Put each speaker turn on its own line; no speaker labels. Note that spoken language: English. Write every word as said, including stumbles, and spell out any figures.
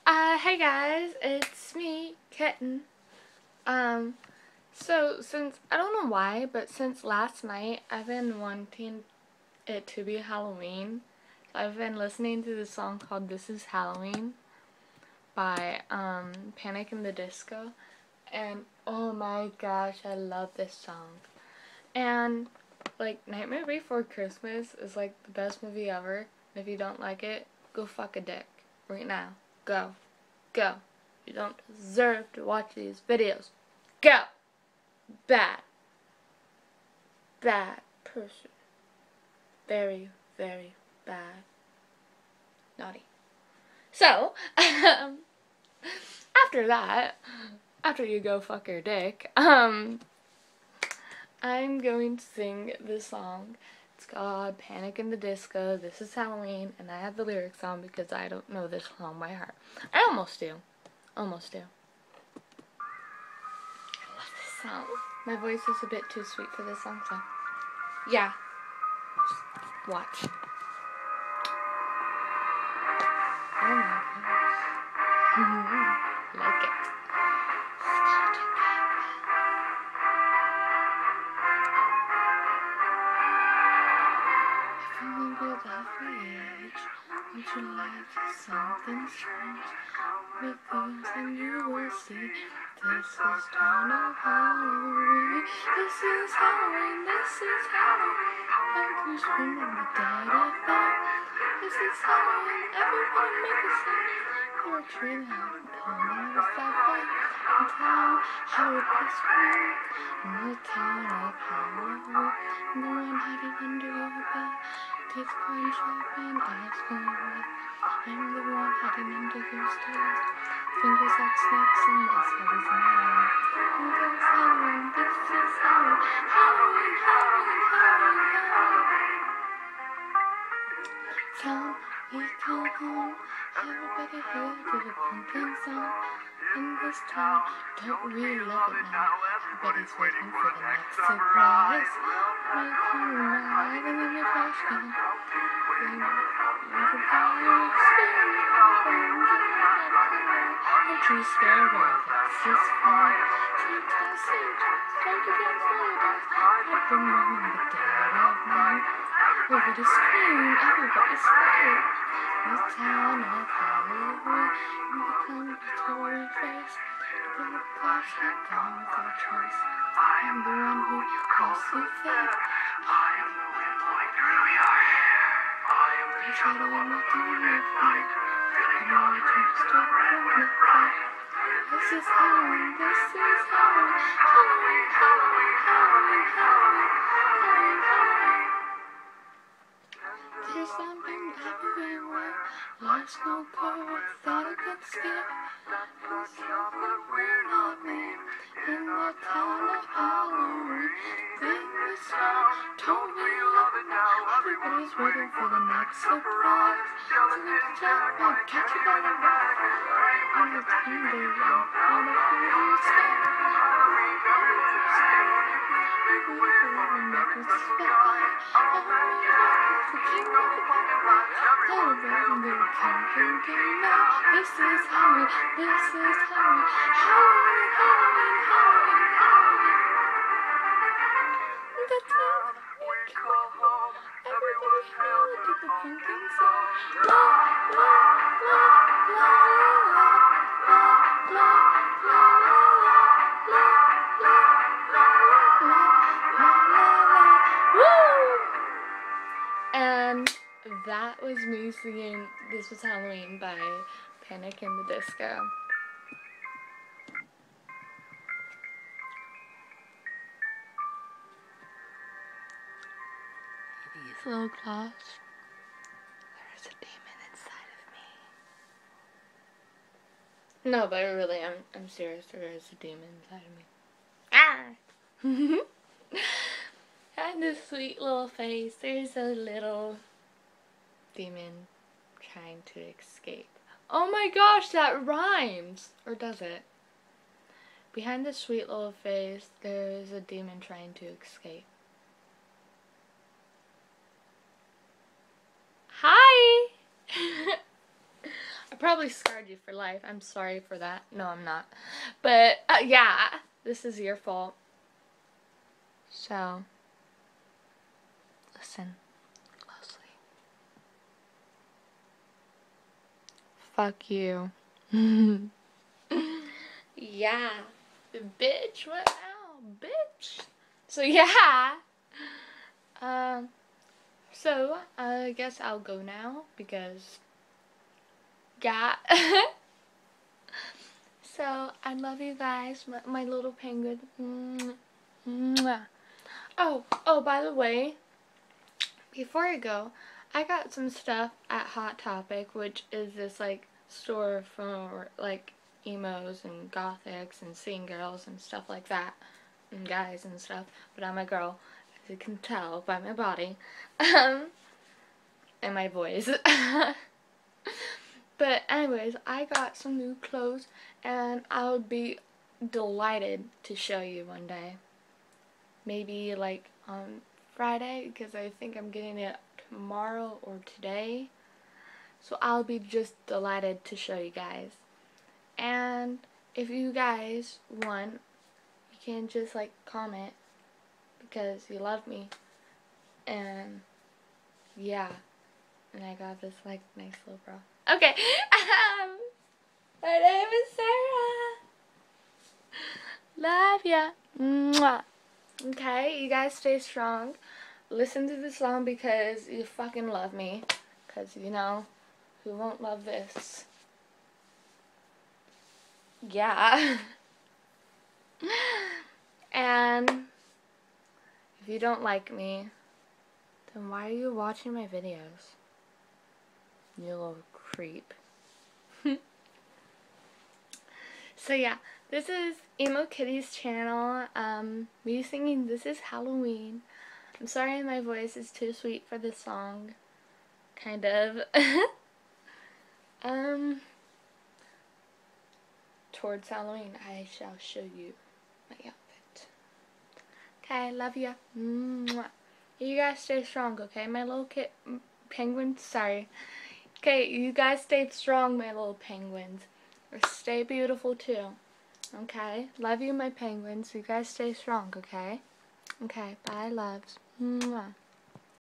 Uh, hey guys, it's me, Kitten. Um, so since, I don't know why, but since last night, I've been wanting it to be Halloween. So I've been listening to this song called This Is Halloween by, um, Panic in the Disco. And, oh my gosh, I love this song. And, like, Nightmare Before Christmas is, like, the best movie ever. And if you don't like it, go fuck a dick. Right now. Go. Go. You don't deserve to watch these videos. Go. Bad. Bad person. Very, very bad. Naughty. So, um, after that, after you go fuck your dick, um, I'm going to sing this song. It's called Panic in the Disco, This Is Halloween, and I have the lyrics on because I don't know this song by heart. I almost do. Almost do. I love this song. My voice is a bit too sweet for this song, so yeah. Just watch. Oh my gosh. Like it. Would you like something strange? With these and you will see. This is dawn of Halloween. This is Halloween. This is Halloween. I can scream in the dead of night. This is Halloween. Everybody make a sound. You're a tree lamp. Tell me what's that way. And tell how it was scream. In the town of Halloween. And the one hiding under your bed. Takes one shopping, eyes going red. I'm the one hiding under your stairs. Fingers like snakes and this head is mine. And there's Halloween, this is Halloween. Halloween, Halloween, Halloween, Halloween. Town, we come home. Everybody here to the pumpkin song. In this town, don't we love it now? Everybody's waiting for the next surprise. We come alive and then the flash can. True scare where this is fun. Take a seat, strike against later. At the moment, the dead of night. Everybody scream, everybody scream. The town of Halloween. You become a toy face. The flash had gone without choice. I'm the one who calls you fate. I am the wind blowing through your hair. I am the shadow in the dim of night. And all the dreams start from the fight. This is Halloween, this is Halloween. Halloween, Halloween, Halloween, Halloween, Halloween, Halloween. There's something everywhere. Life's no go without a good scare. Who's something we're not mean in the town of Halloween. Think this song, don't we love it now? Everybody's waiting for the next surprise. So let's jump and catch you by the back. On the tender young, on the whole sky. Halloween, everyone's scared. Big wave of the necklace is flying. Halloween, the king of the butterfly. Halloween, the king, king, king now. This is Halloween, this is Halloween. Halloween, Halloween, Halloween, Halloween. The town we call home. Everybody hail to the pumpkin song. La, la, la, la, la, la, la, la, la, la, la, la, la, la, woo! And that was me singing This Was Halloween by Panic in the Disco. These little claws. There's a demon inside of me. No, but really, I'm I'm serious. There is a demon inside of me. Ah! And this sweet little face. There's a little demon trying to escape. Oh my gosh, that rhymes! Or does it? Behind this sweet little face, there is a demon trying to escape. Hi! I probably scarred you for life. I'm sorry for that. No, I'm not. But, uh, yeah, this is your fault. So, listen closely. Fuck you. Yeah. Bitch, what now? Bitch. So, yeah. Um, so, I guess I'll go now because, yeah. So, I love you guys, my, my little penguin. Mwah. Oh, oh, by the way, before I go, I got some stuff at Hot Topic, which is this, like, store for, like, emos and gothics and scene girls and stuff like that, and guys and stuff, but I'm a girl, as you can tell by my body, um, and my voice. But anyways, I got some new clothes, and I would be delighted to show you one day. Maybe like on Friday, because I think I'm getting it tomorrow or today. So I'll be just delighted to show you guys. And if you guys want, you can just like comment because you love me. And yeah. And I got this like nice little bra. Okay. Um, my name is Sarah. Love ya. Mwah. Okay, you guys stay strong. Listen to the song because you fucking love me. Because, you know, who won't love this? Yeah. And if you don't like me, then why are you watching my videos? You little creep. So yeah, this is Emo Kitty's channel. Um, me singing This Is Halloween. I'm sorry my voice is too sweet for this song. Kind of. um, towards Halloween, I shall show you my outfit. Okay, love ya. Mwah. You guys stay strong, okay? My little kit penguins, sorry. Okay, you guys stay strong, my little penguins. Or stay beautiful too. Okay? Love you, my penguins. You guys stay strong, okay? Okay, bye, loves. Mwah.